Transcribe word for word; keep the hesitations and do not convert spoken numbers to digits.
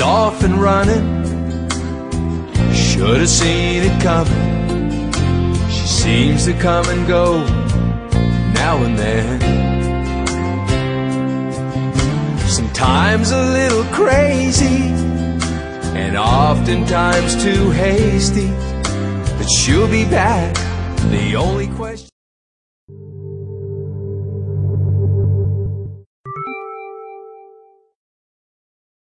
off and running. Should have seen it coming. She seems to come and go now and then. Sometimes a little crazy, and oftentimes too hasty. But she'll be back. The only question